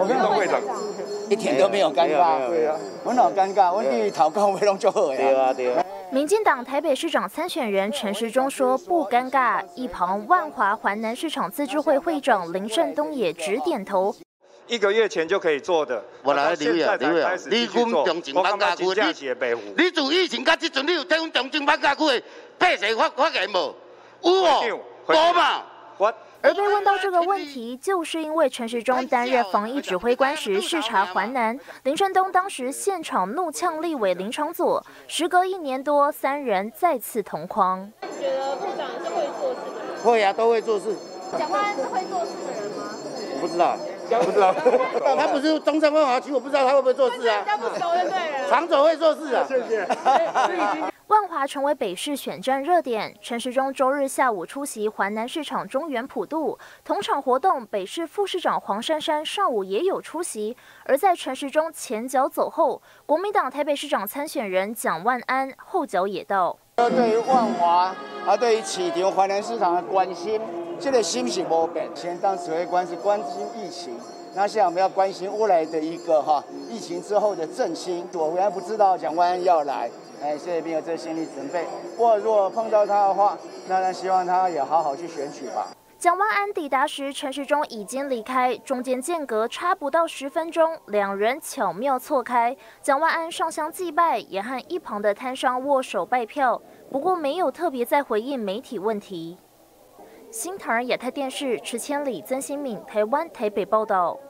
会长一点都没有尴尬。对啊，我哪尴尬？我对讨讲话拢足好对啊对啊。 民进党台北市长参选人陈时中说不尴尬，一旁万华环南市场自治会会长林胜东也直点头。 1个月前就可以做的， 我来刘伟啊，你阮中正板家区，你自疫情到这阵，你有对阮中正板家区的百姓发言无？有哦，无嘛？ 而被问到这个问题，就是因为陈时中担任防疫指挥官时视察环南，林胜东当时现场怒呛立委林昶佐，时隔1年多，三人再次同框。 你觉得部长是会做事的人？ 会啊，都会做事。 蒋万安是会做事的人吗？ 我不知道。 不知道， 他不是中正万华区，我不知道他会不会做事啊。 他不熟就对了。 常总会做事啊。 谢谢。 万华成为北市选战热点，陈时中周日下午出席环南市场中元普渡，同场活动北市副市长黄珊珊上午也有出席。而在陈时中前脚走后，国民党台北市长参选人蒋万安后脚也到。 对于万华，对于市场环南市场的关心。这个心是没变，前当指挥官是关心疫情，那现在我们要关心未来的一个疫情之后的振兴。我原来不知道蒋万安要来，所以没有这心理准备。不过如果碰到他的话，那希望他也好好去选举吧。 蒋万安抵达时，陈时中已经离开，中间间隔差不到10分钟，两人巧妙错开。蒋万安上香祭拜，也和一旁的摊商握手拜票，不过没有特别在回应媒体问题。新唐人亚太电视池千里、曾新敏，台湾台北报道。